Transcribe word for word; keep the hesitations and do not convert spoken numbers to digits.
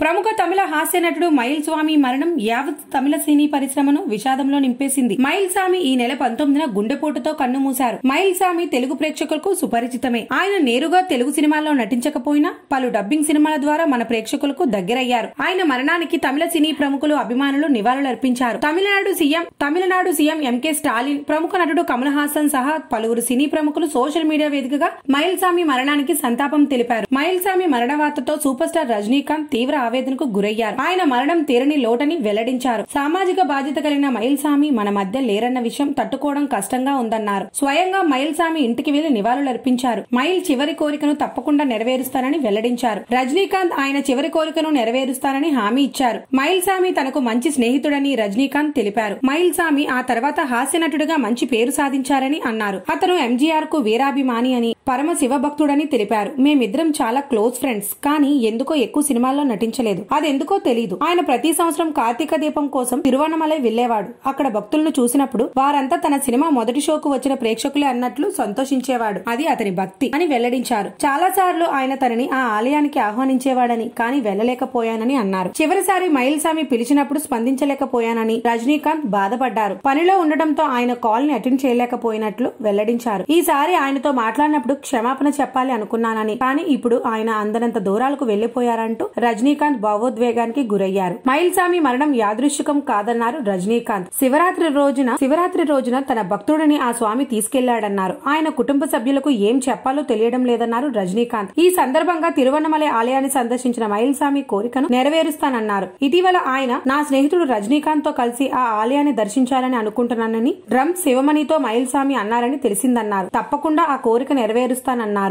ప్రముఖ తమిళ హాస్య నటుడు మైల్ స్వామి మరణం యావత్ తమిళ సినీ పరిశ్రమను విషాదంలో నింపేసింది. మైల్ స్వామి ఈ నెల పంతొమ్మిదిన గుండెపోటుతో కన్నుమూశారు. మైల్ స్వామి తెలుగు ప్రేక్షకులకు సుపరిచితమే. ఆయన నేరుగా తెలుగు సినిమాల్లో నటించకపోయినా పలు డబ్బింగ్ సినిమాల ద్వారా మన ప్రేక్షకులకు దగ్గరయ్యారు. ఆయన మరణానికి తమిళ సినీ ప్రముఖులు, అభిమానులు నివాళులర్పించారు. Tamil Nadu CM Tamil Nadu CM MK Stalin, ప్రముఖ నటుడు కమల్ హాసన్ సహా పలువురు సినీ ప్రముఖులు సోషల్ మీడియా వేదికగా మైల్ స్వామి మరణానికి సంతాపం తెలిపారు. మైల్ స్వామి మరణ వార్తతో సూపర్ స్టార్ రజనీకాంత్ తీవ్ర ఆవేదనకు గురయ్యారు. ఆయన మరణం తీరని లోటని వెల్లడించారు. సామాజిక బాధ్యత కలిగిన మైల్ స్వామి మన మధ్య లేరన్న విషయం తట్టుకోవడం కష్టంగా ఉందన్నారు. స్వయంగా మైల్ స్వామి ఇంటికి వెళ్లి నివాళులర్పించారు. మైల్ చివరి కోరికను తప్పకుండా నెరవేరుస్తానని వెల్లడించారు. రజనీకాంత్ ఆయన చివరి కోరికను నెరవేరుస్తానని హామీ ఇచ్చారు. మైల్ స్వామి తనకు మంచి స్నేహితుడని రజనీకాంత్ తెలిపారు. మైల్ స్వామి ఆ తర్వాత హాస్య నటుడిగా మంచి పేరు సాధించారని అన్నారు. అతను ఎంజీఆర్ కు వీరాభిమాని అని, పరమ శివభక్తుడని తెలిపారు. మేమిద్దరం చాలా క్లోజ్ ఫ్రెండ్స్, కానీ ఎందుకో ఎక్కువ సినిమాల్లో నటించలేదు. అదెందుకో తెలీదు. ఆయన ప్రతి సంవత్సరం కార్తీక దీపం కోసం తిరువన్నమలై వెళ్లేవాడు. అక్కడ భక్తులను చూసినప్పుడు వారంతా తన సినిమా మొదటి షోకు వచ్చిన ప్రేక్షకులే అన్నట్లు సంతోషించేవాడు. అది అతని భక్తి అని వెల్లడించారు. చాలా సార్లు ఆయన తనని ఆ ఆలయానికి ఆహ్వానించేవాడని, కానీ వెళ్లలేకపోయానని అన్నారు. చివరిసారి మైల్ స్వామి పిలిచినప్పుడు స్పందించలేకపోయానని రజనీకాంత్ బాధపడ్డారు. పనిలో ఉండడంతో ఆయన కాల్ ని అటెండ్ చేయలేకపోయినట్లు వెల్లడించారు. ఈసారి ఆయనతో మాట్లాడినప్పుడు క్షమాపణ చెప్పాలి అనుకున్నానని, కానీ ఇప్పుడు ఆయన అందనంత దూరాలకు వెళ్లిపోయారంటూ రజనీకాంత్ భావోద్వేగానికి గురయ్యారు. మైల్ స్వామి మరణం యాదృశ్చికం కాదన్నారు రజనీకాంత్. శివరాత్రి రోజున శివరాత్రి రోజున తన భక్తుడిని ఆ స్వామి తీసుకెళ్లాడన్నారు. ఆయన కుటుంబ సభ్యులకు ఏం చెప్పాలో తెలియడం లేదన్నారు రజనీకాంత్. ఈ సందర్భంగా తిరువన్నమలై ఆలయాన్ని సందర్శించిన మైల్ స్వామి కోరికను నెరవేరుస్తానన్నారు. ఇటీవల ఆయన నా స్నేహితుడు రజనీకాంత్ తో కలిసి ఆ ఆలయాన్ని దర్శించాలని అనుకుంటున్నానని డ్రమ్ శివమణితో మైల్ స్వామి అన్నారని తెలిసిందన్నారు. తప్పకుండా ఆ కోరిక నెరవేరుస్తానన్నారు.